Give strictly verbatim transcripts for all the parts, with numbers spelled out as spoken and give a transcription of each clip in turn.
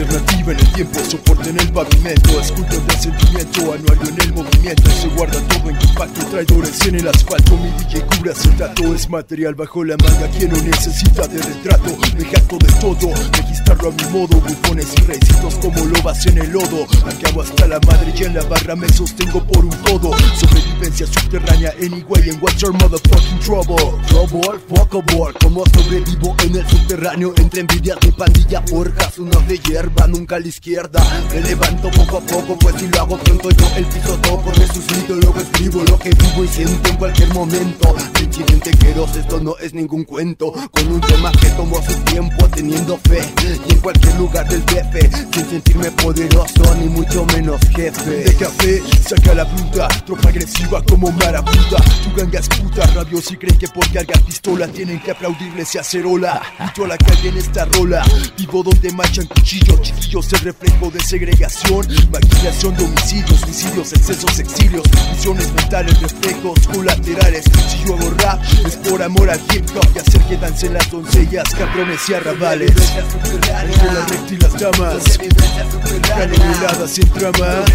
alternativa en el tiempo, soporte en el pavimento, escultor del sentimiento, anuario en el movimiento. Se guarda todo en compacto, traidores en el asfalto. Mi D J cura el dato, es material bajo la manga. Quien no necesita de retrato, me jacto de todo, registrarlo a mi modo. Bufones y reycitos como lobas en el lodo. Acabo hasta la madre y en la barra me sostengo por un codo. Sobrevivencia subterránea, anyway, and what's your motherfucking trouble? Trouble, fuckable, como sobrevivo en el subterráneo. Entre envidias mi pandilla forjas unos de hierba, nunca a la izquierda. Me levanto poco a poco, pues si lo hago pronto yo el piso toco. Resucito, luego escribo lo que vivo y siento en cualquier momento. Incidente queros, esto no es ningún cuento. Con un tema que tomó su tiempo, teniendo fe. Y en cualquier lugar del D F, sin sentirme poderoso, ni mucho menos jefe. De café, saca la fruta, tropa agresiva como maraputa. Tu ganga es puta, rabios y creen que por cargar pistola tienen que aplaudirles y hacer ola. Grito a la calle en esta rola, vivo donde machan cuchillos. Chiquillos, el reflejo de segregación, maquillación de homicidios, suicidios, excesos, exilios, visiones mentales, reflejos colaterales. Si yo hago rap, es por amor al hip hop y hacer que dancen las doncellas, cabrones y arrabales. Entre la recta y las damas, caneladas sin trama,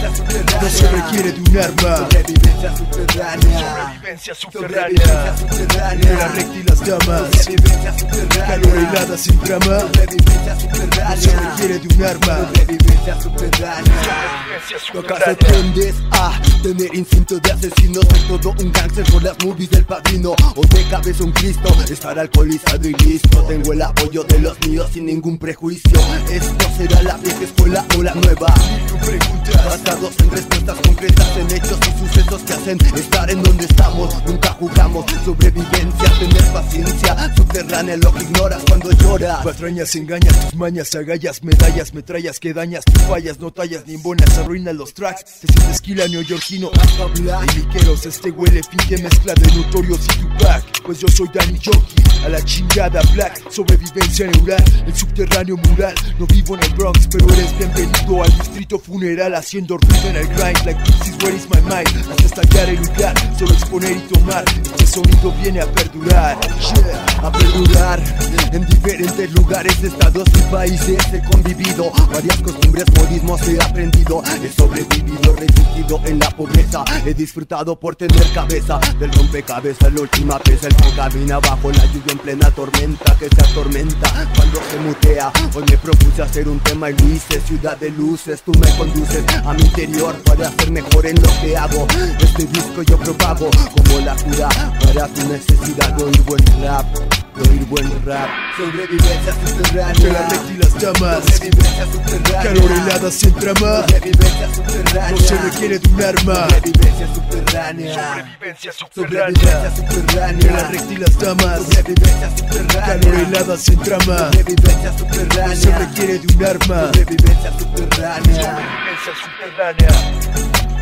no se requiere de un arma. Sobrevivencia subterránea. Sobrevivencia subterránea. Entre la recta y las damas, calor helada sin trama, no se requiere de un arma. Sobrevivencia subterránea. ¿Acaso tiendes a tener instinto de asesino? Ser todo un gangster por las movies del Padrino, o de cabeza un Cristo, estar alcoholizado y listo. Tengo el apoyo de los míos sin ningún prejuicio. Esto será la vieja escuela o la nueva. Basados en respuestas concretas, en hechos y sucesos que hacen estar en donde estamos. Nunca jugamos sobrevivencia, tener paciencia. Subterránea lo que ignoras cuando lloras. Patrañas, engañas, tus mañas, agallas, medallas, metrallas que dañas, tus fallas, no tallas ni en buenas, arruinan los tracks. Te sientes esquila neoyorquino, y liqueros, este huele finge mezcla de notorios y Tupac. Pues yo soy Danny Jockey, a la chingada black. Sobrevivencia neural, el subterráneo mural. No vivo en el Bronx, pero eres bienvenido al distrito funeral. Haciendo ruido en el grind, like this is where is my mind. Hasta estallar el lugar, solo exponer y tomar. Este sonido viene a perdurar, yeah, a perdurar. En diferentes lugares, estados y países he convivido. Varias costumbres, modismos he aprendido. He sobrevivido, resistido en la pobreza. He disfrutado por tener cabeza. Del rompecabezas la última pieza. El que camina bajo la lluvia en plena tormenta, que se atormenta cuando se mutea. Hoy me propuse hacer un tema y lo hice. Ciudad de luces, tú me conduces a mi interior para ser mejor en lo que hago. Este disco yo propago como la cura para tu necesidad de oír buen rap, de oír buen rap. Sobrevivencia subterránea. Entre la recta y las damas, sobrevivencia subterránea. calor helada sin trama, Sobrevivencia subterránea. no se requiere de un arma. Sobrevivencia subterránea. Sobrevivencia Sobrevivencia subterránea. subterránea. Entre la recta y las damas, Sobrevivencia subterránea. calor helada sin trama, Sobrevivencia no se subterránea. requiere de un arma. Sobrevivencia subterránea. Sobrevivencia subterránea.